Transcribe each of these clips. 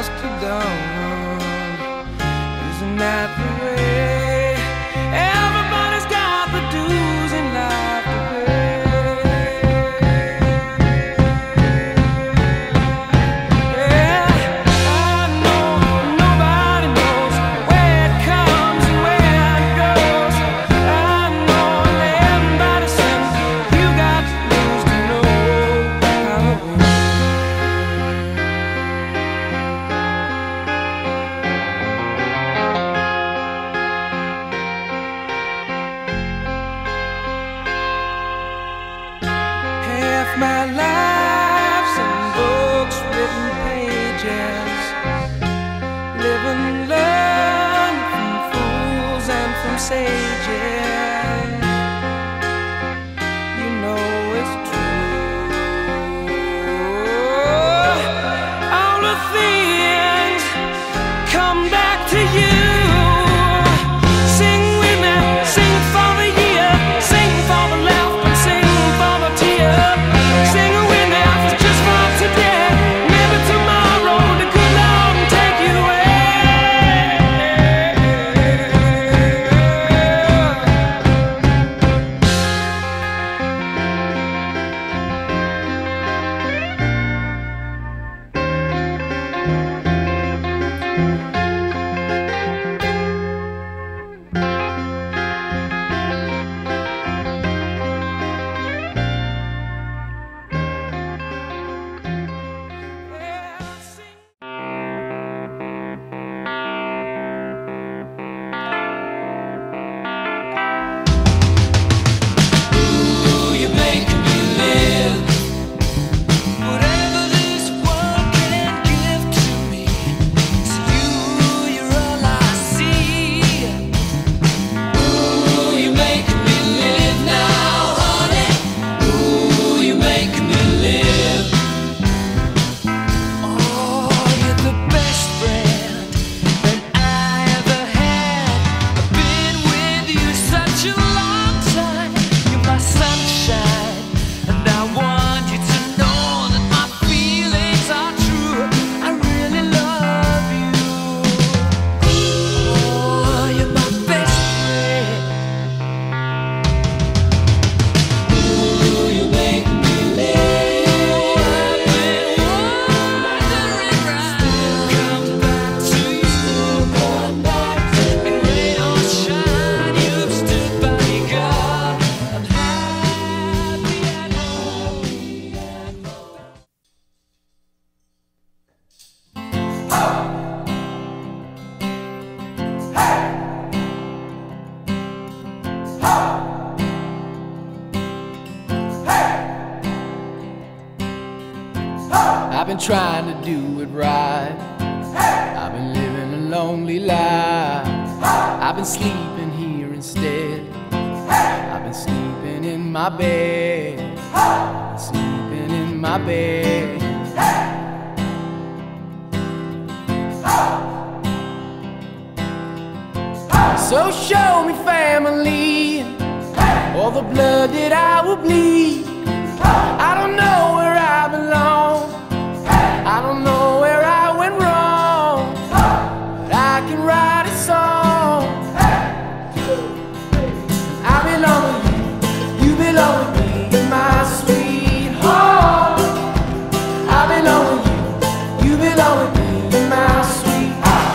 dusk to dawn. Isn't that the way? Everybody's got the dues in life to pay. Yeah, I know nobody knows where it comes and where it goes. I know everybody sings, you got to lose to know how to win. Half my life's in books, written pages. Live and learn from fools and from sages. You know it's true. All the things come back to you. Sing with me, sing for the year, sing for the laughter, sing for the tear. Sing with me, it's just for today. Maybe tomorrow the good Lord will take you away. I've been trying to do it right. I've been living a lonely life. I've been sleeping here instead. I've been sleeping in my bed. Sleeping in my bed. So show me family, all the blood that I will bleed. I don't know where I belong. I don't know where I went wrong, but I can write a song. I belong with you, you belong with me, my sweetheart. I belong with you, you belong with me, my sweetheart.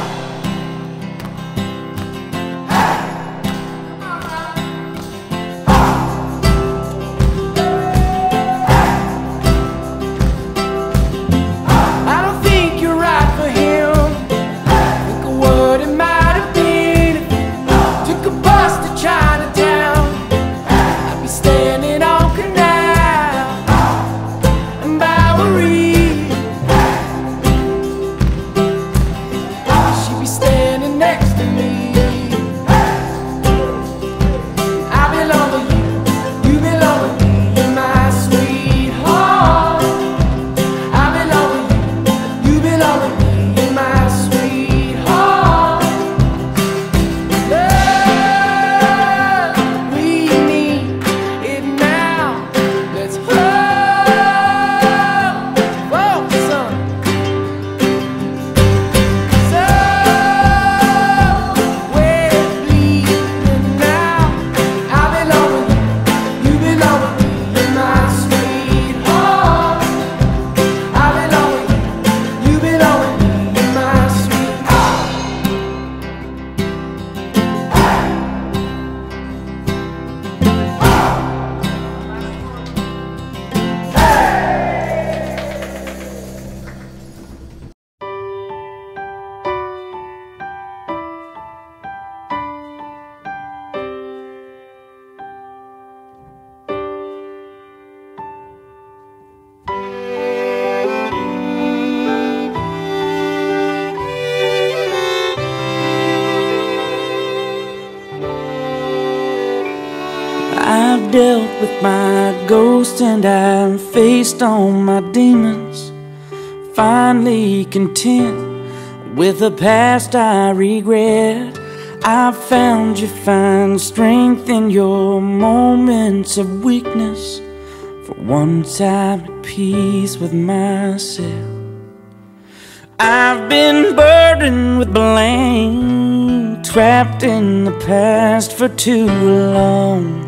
dealt with my ghost and I faced on my demons, finally content with the past I regret. I found you find strength in your moments of weakness. For once I'm at peace with myself. I've been burdened with blame, trapped in the past for too long.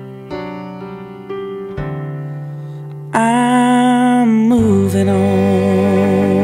I'm moving on.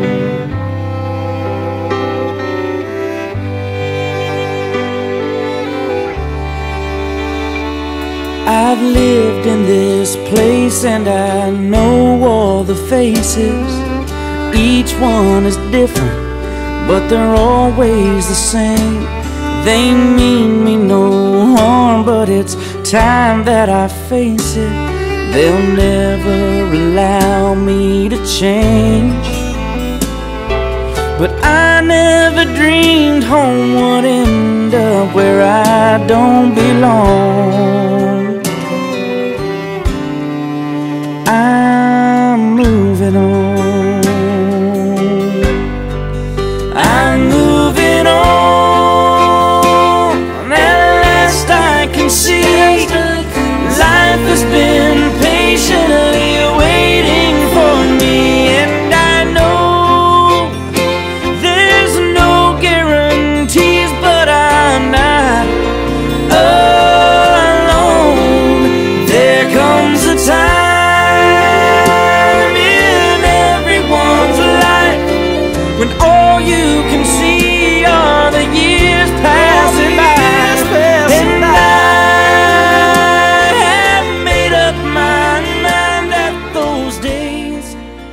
I've lived in this place and I know all the faces. Each one is different, but they're always the same. They mean me no harm, but it's time that I face it. They'll never allow me to change. But I never dreamed home would end up where I don't belong. I'm moving on. I'm moving on. At last I can see life has been patiently waiting for me, and I know there's no guarantees, but I'm not alone. There comes a time in everyone's life when all you can see are the years passing by. And I have made up my mind that those days.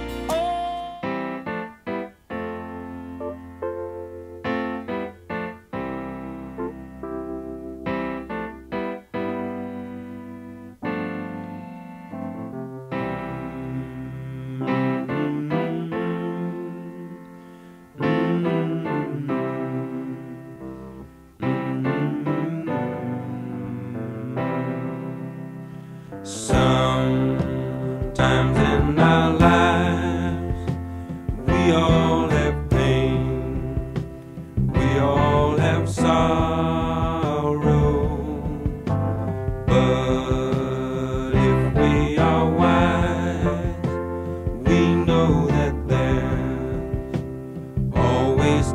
Sometimes in our lives we all have pain, we all have sorrow, but if we are wise, we know that there's always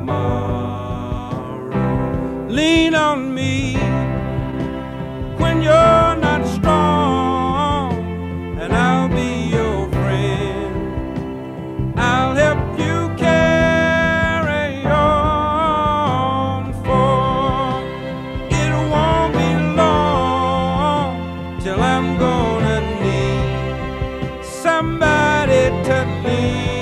tomorrow. Lean on me when you're not strong, and I'll be your friend. I'll help you carry on, for it won't be long till I'm gonna need somebody to lean